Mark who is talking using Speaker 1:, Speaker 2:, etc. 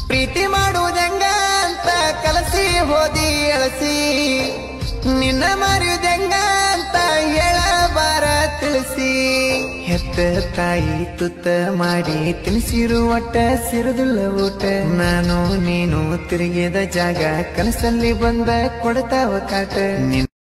Speaker 1: ಪ್ರೀತಿ ಮಾಡುವುದೆಂಗ ಅಂತ ಕಲಸಿ ಹೋದಿ ಅಳಸಿ ನಿನ್ನ ಮರೆಯುವುದೆಂಗ ಅಂತ ಹೇಳಬಾರ ತಿಳಿಸಿ ಹೆತ್ತ ತಾಯಿ ತುತ್ತ ಮಾಡಿ ತಿನಿಸಿರು ಒಟ್ಟ ಸಿರುದಿಲ್ಲ ಊಟ ನಾನು ನೀನು ತಿರುಗಿದ ಜಾಗ ಕನಸಲ್ಲಿ ಬಂದ ಕೊಡ್ತಾವ ಕಾಟ